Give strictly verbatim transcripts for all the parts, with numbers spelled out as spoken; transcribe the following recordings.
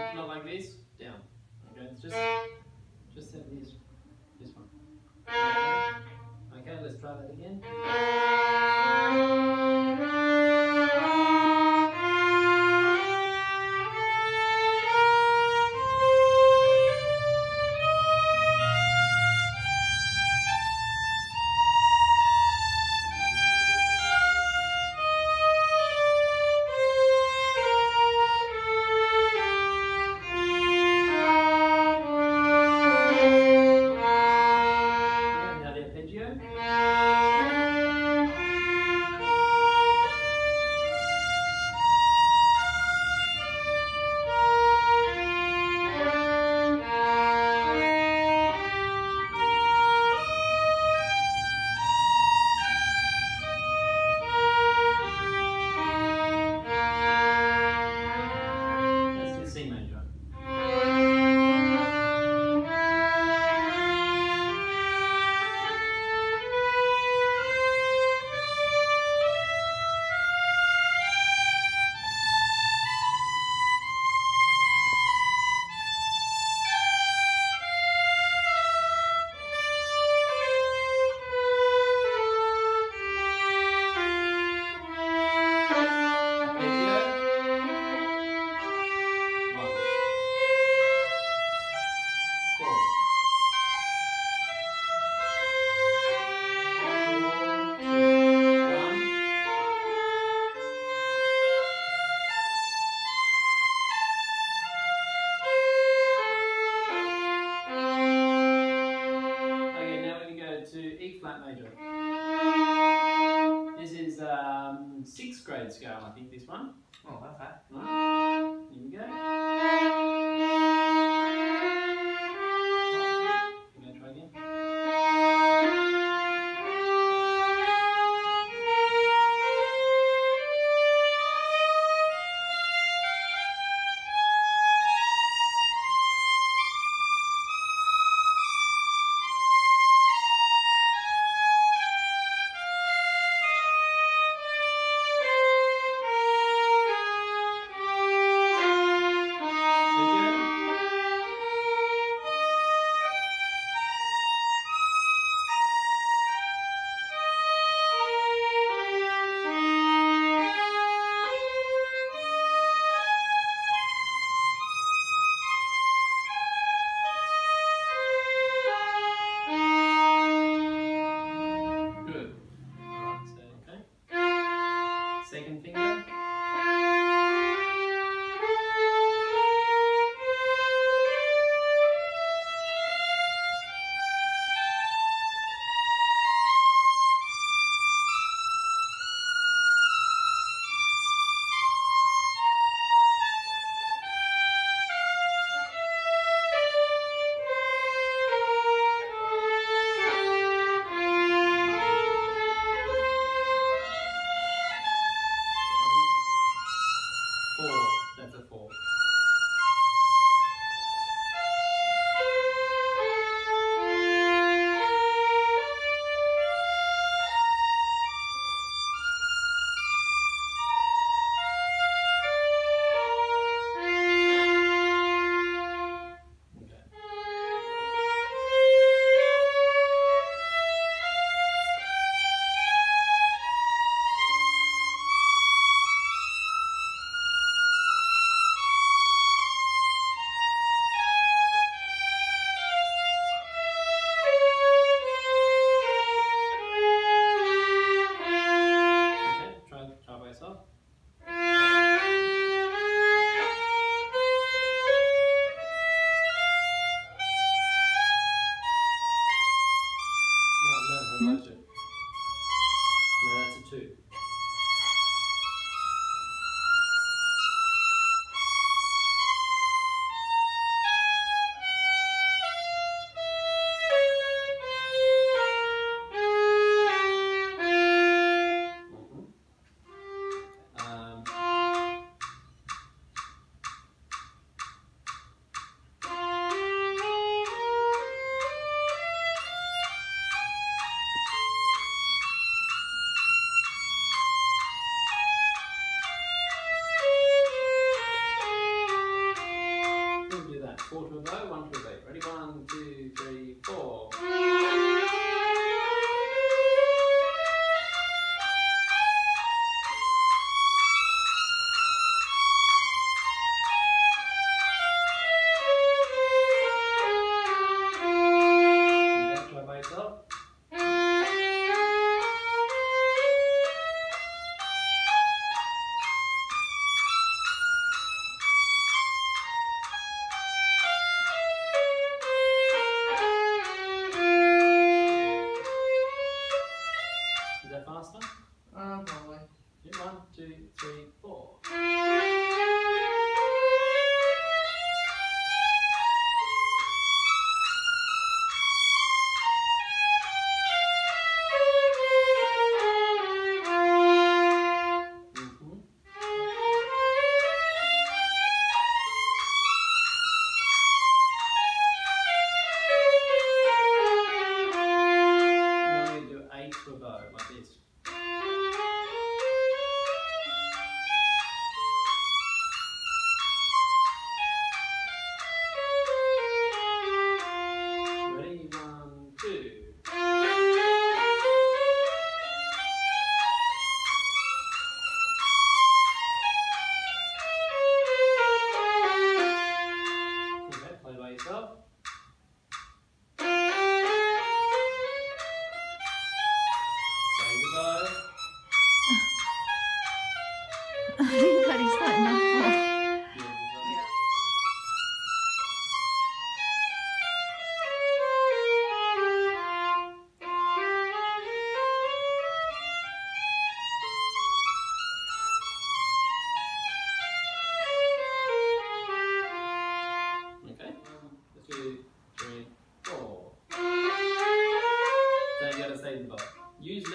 not like this, down. Okay, just just set this this one. Okay, okay, let's try that again. Sixth grade scale, I think, this one. Oh, okay. Right. Here we go. Can I try again? Second finger.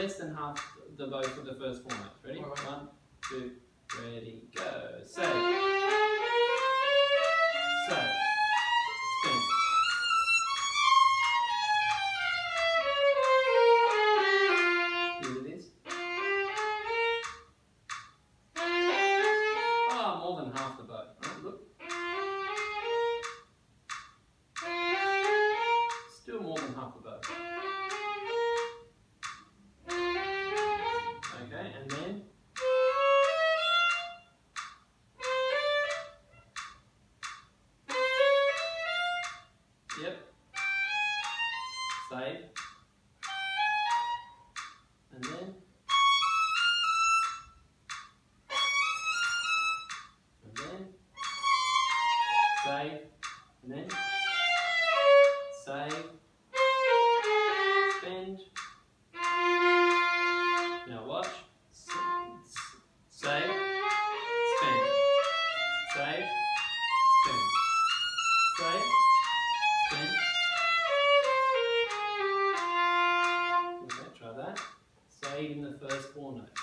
less than half the bow for the first four notes. Ready? Right. One, two, ready, go. Say. Say. Spin. Here it is. Ah, oh, more than half the bow. Right, look. Still more than half the bow. Okay, and then yep. Save. And then and then save. And then save. Spend. Now watch. S s save. Spend. Save. Spend. Save. Spend. Okay, try that. Save in the first four notes.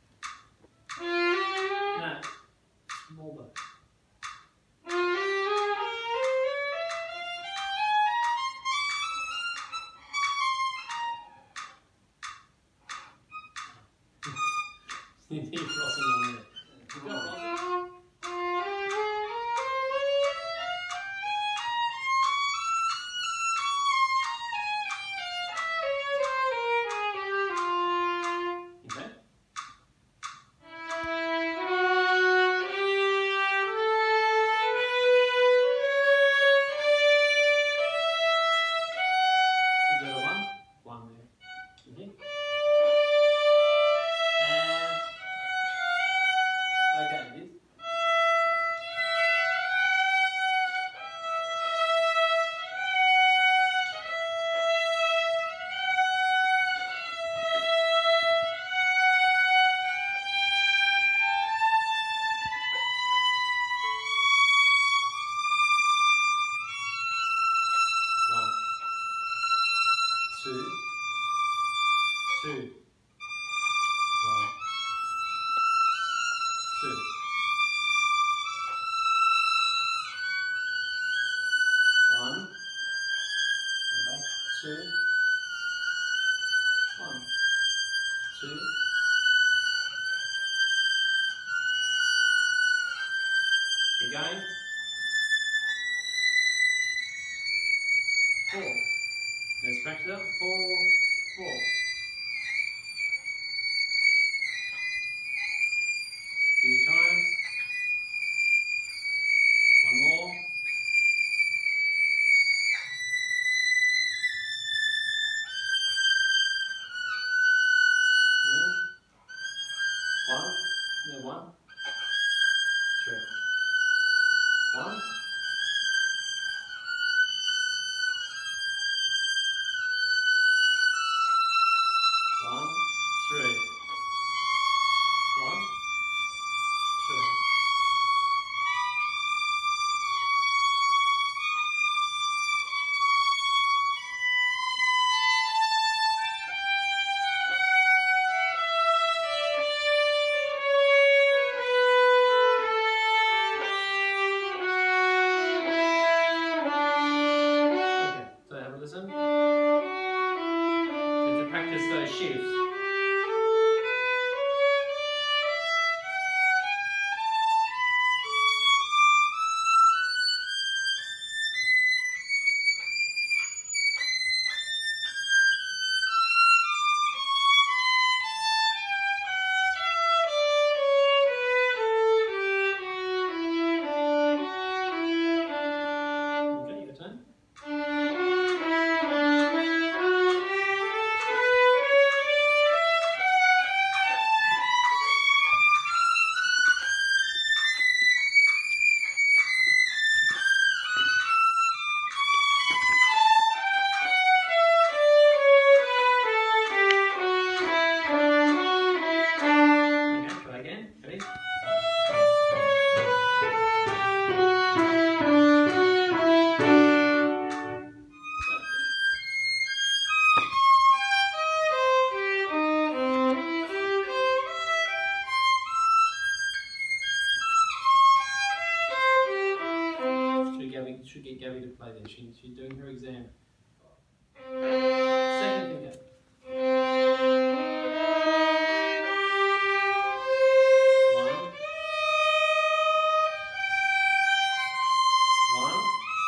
No. Small bow. You need frosting on there. You got frosting? Okay. Is there a one? One there. Okay. And okay, it is. One, two, two, one, two. One, go back, two, one, two, keep going, four, let's practice up, four, four, few times, one more, in, one, yeah, one, three, one, one, three, one, three. Okay, so have a listen. So to practice those shifts. Okay, your turn. I should get Gabby to play this. She, she's doing her exam. Second finger. One. One.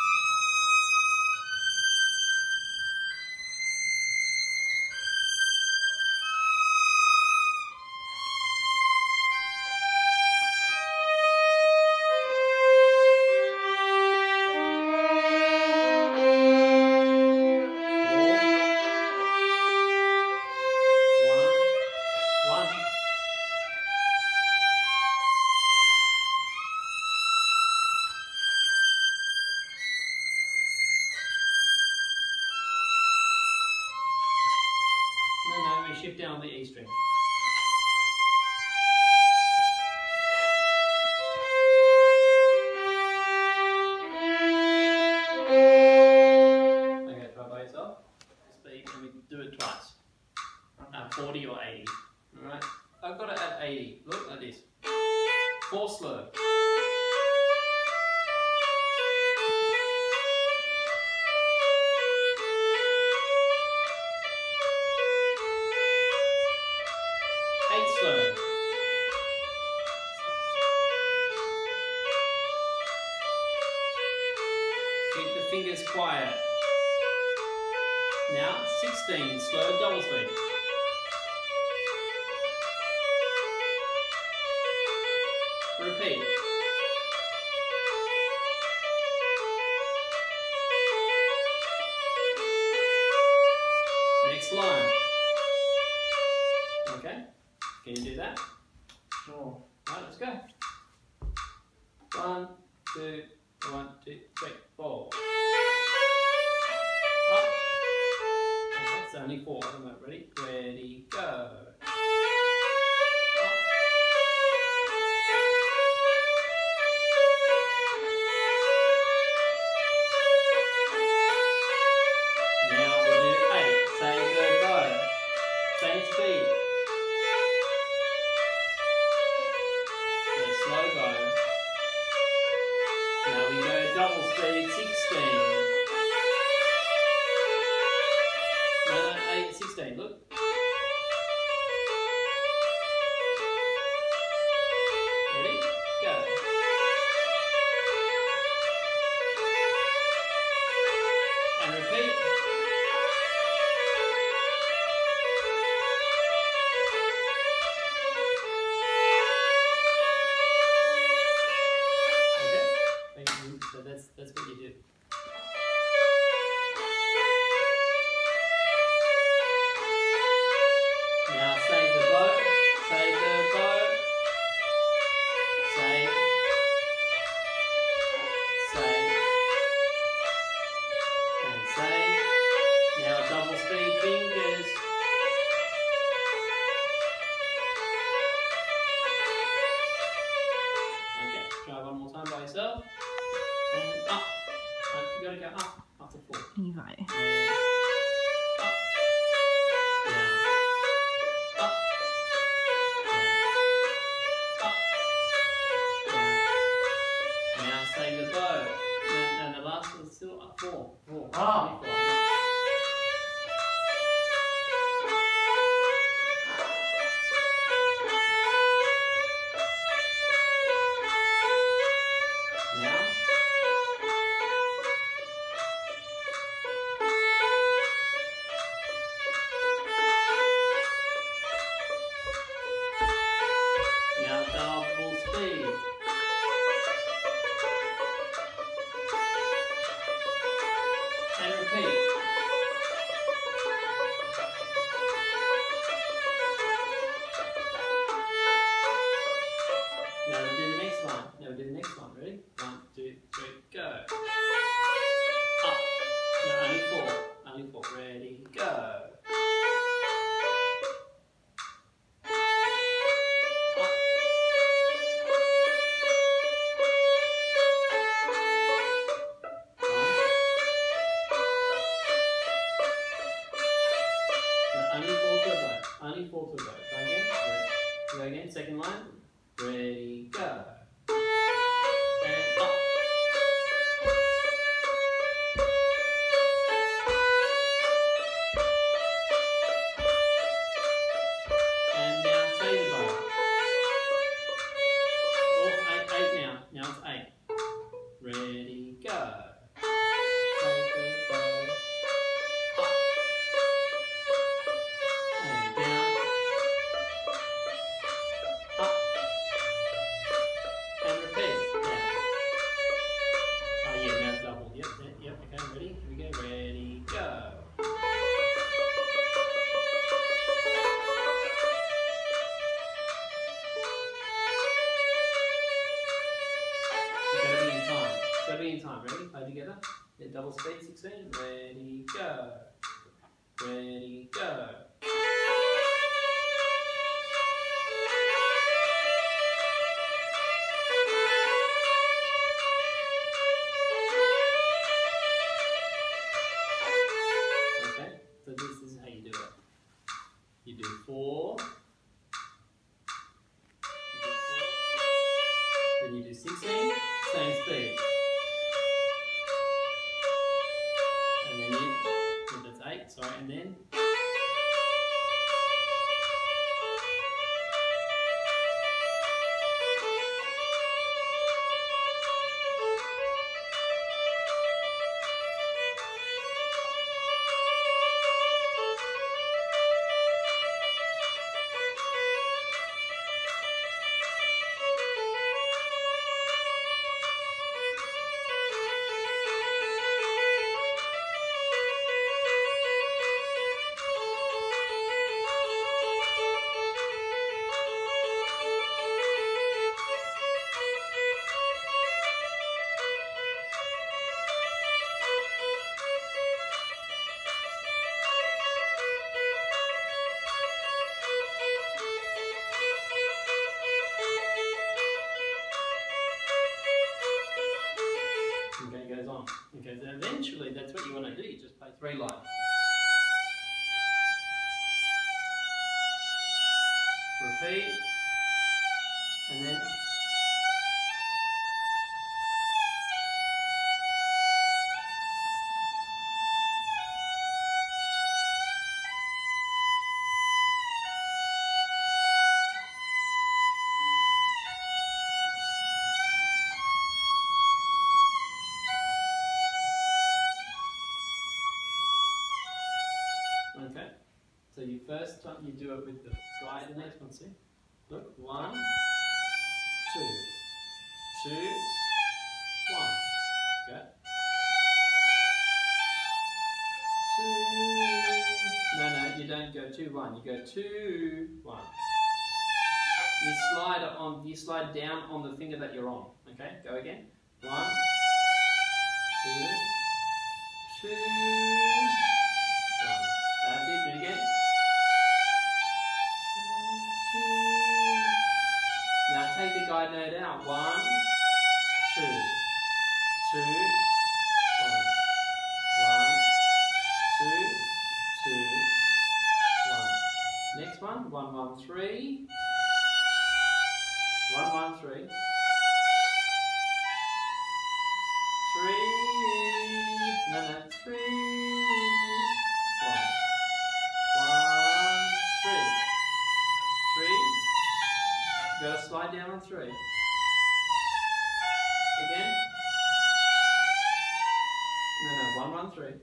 Shift down the E string. Okay, try by yourself. Speed, and we do it twice. Uh, forty or eighty. Alright? I've got it at eighty. Look like this. Four slow. Slow. Keep the fingers quiet. Now, sixteen, slow double speed. Repeat. Next line. Okay? Can you do that? Sure. Right, let's go. One, two, one, two, three, four. Up. Okay, it's only four. I'm not ready. Ready, go. Up. Now we'll do eight. Same the bow. Same speed. Slow bow. Now we go double speed, sixteen. No, no, eight, sixteen, look. Ready? Go. And repeat. So that's that's what you do. Now save the bow, save the bow, save, save, and save. Now double speed fingers. Okay, try one more time by yourself. And up. Right, you gotta go up, up to four. Right. And up. Down. Up. Down. Up. Down. Now save the bow. And, and the last one's still up four. Four. Ah. Four. only four to go. Try again. Ready. Go again. Second line. Ready, go. And up. Ready? Play together. Yeah, double speed, sixteen. Ready, go. Ready, go. Okay, so this is how you do it. You do four. You do four. Then you do sixteen, same speed. And then you, so that's eight, sorry, and then okay, it goes on. Okay, so eventually that's what you want to do, you just play three lines. Repeat, and then okay, so you first time you do it with the guide, the next one, see? Look, one, two, two, one, go. Two, no, no, you don't go two, one, you go two, one. You slide on, you slide down on the finger that you're on, okay? Go again, one, two, two, that's it, do it again. Now take the guide note out. One, two, two, one. One, two, two, one. Next one, one, one, three. One, one, three. Three. No, no, three. One. One, three. Three. You gotta slide down on three. Again. No, no, one, one, three.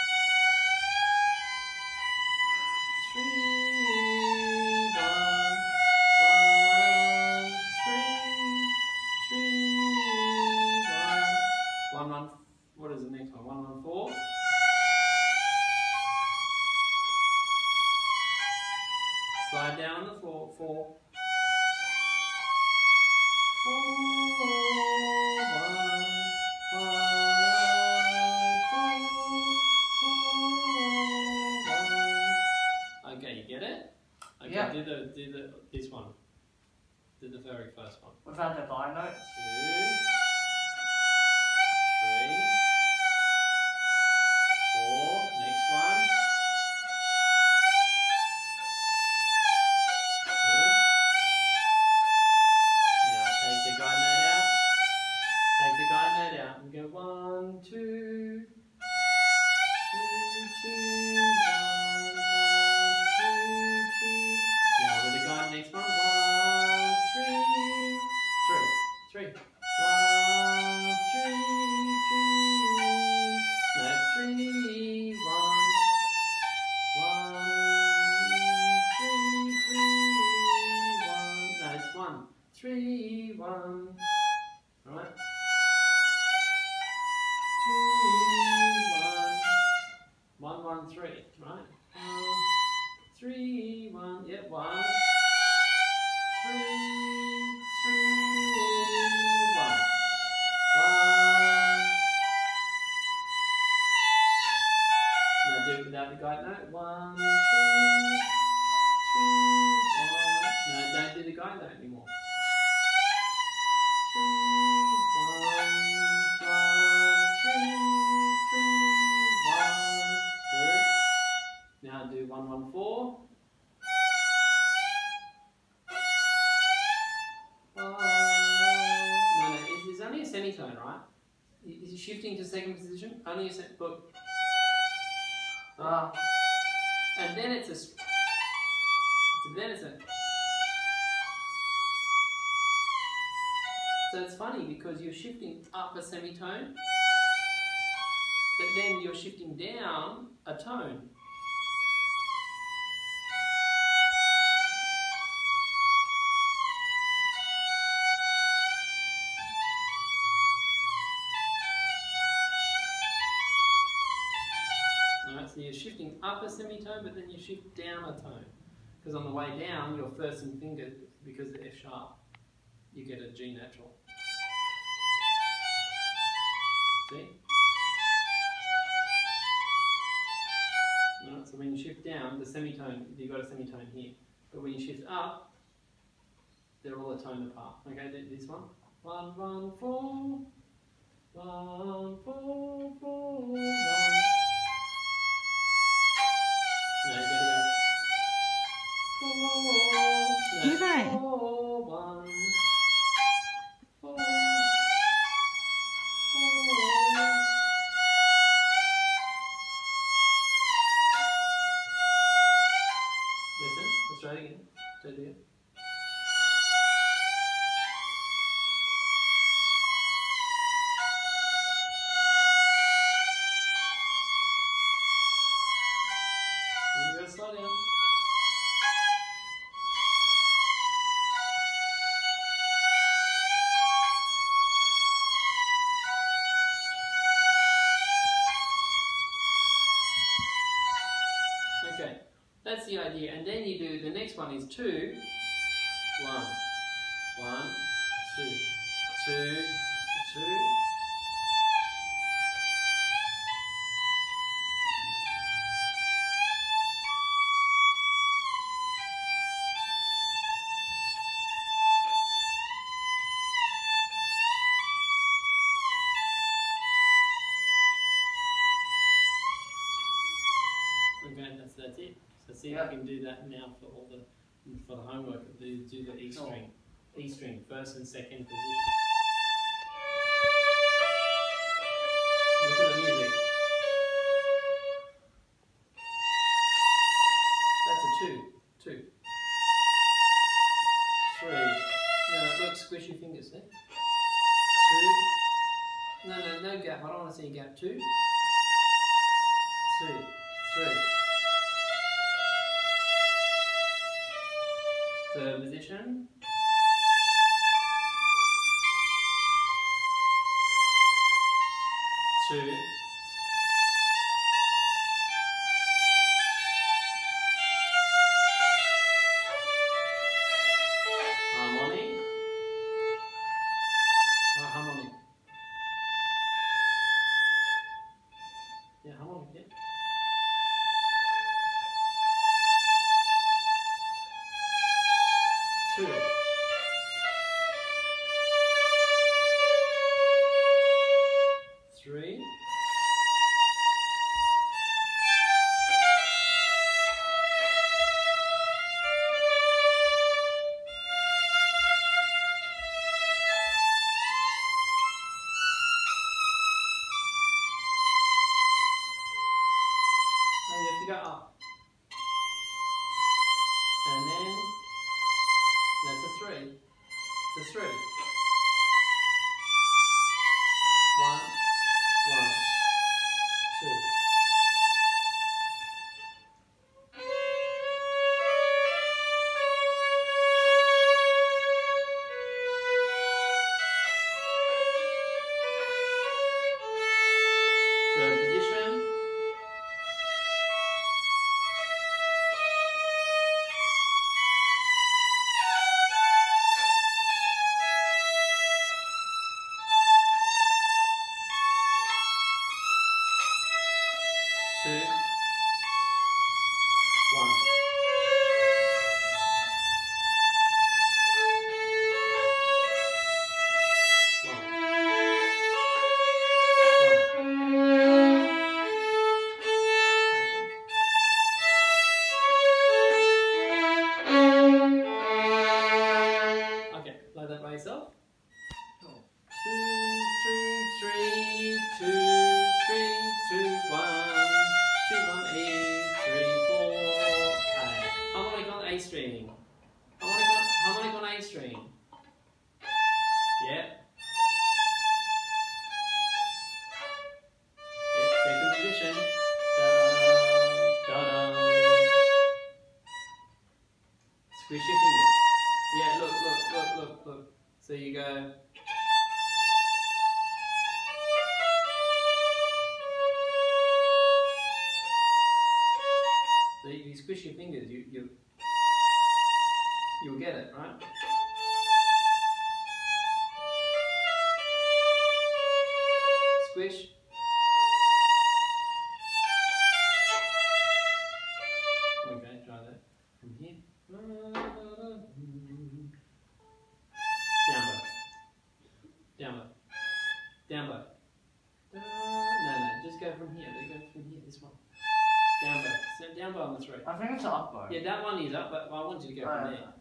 Three, one, one, three, three, one. One, one, what is the next one? One, one, four. Slide down on the floor, four. Four, one, one, four, four, one. Okay, you get it? Okay, Yeah. do the do the this one. Do the very first one. Without the guide notes? Two, three, four, next one. Good. Now take the guide note out. Take the guide note out and go one, two, two, two, one, one, two, two. Now with the guide next one, one, three, three, three. One, three, three. No, three, one. One, three, three, one. No, it's one. Three, one. Alright? Three, one. One, one, three. Right? One, three, one. Yeah, one. Three, three, one. One, Now do it without the guide note. One, two, three, one. No, don't do the guide note anymore. Three, one, one, three, three, one. Good. Now do one, one, four. One. No, no, it's, it's only a semitone, right? Is it shifting to second position? Only a set, but ah, and then it's a, it's a then it's a. So it's funny because you're shifting up a semitone, but then you're shifting down a tone. So you're shifting up a semitone, but then you shift down a tone. Because on the way down, your first and finger, because of F sharp, you get a G natural. See? Right, so when you shift down, the semitone, you've got a semitone here. But when you shift up, they're all a tone apart. Okay, this one. One, one, four. One, four, four, one. No, you gotta go. Four, no, right. four, one, four, four. Listen, let's try it again. Try it again. You gotta slow down. Okay, that's the idea. And then you do, the next one is two, one, one, two, two, two. Okay, that's that's it. So see Yeah. if you can do that now for all the for the homework. Do do the E string, E string, first and second position. Look at the music. That's a two, two, three. No, look, squish your fingers there. Two. No, no, no gap. I don't want to see a gap. Two, two, three. Third position. Two. Harmonic. Oh, harmonic. Yeah, harmonic, yeah. Two. Three. Now you have to go up. And then that's a three. It's a three. One, one, two. Third position. Two. Squish your fingers. Yeah, look, look, look, look, look. So you go. So if you squish your fingers, you you you'll get it, right? Squish. Okay, try that. From here. Down bow. Down bow. Down bow. No, no, just go from here. They go from here, this one. Down bow. So down bow on the three. I think it's up bow. Yeah, that one is up, but I want you to go Oh, from yeah. there.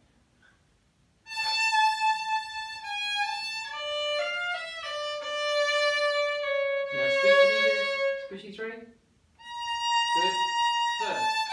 Now squish your fingers. Squishy three. Good. First.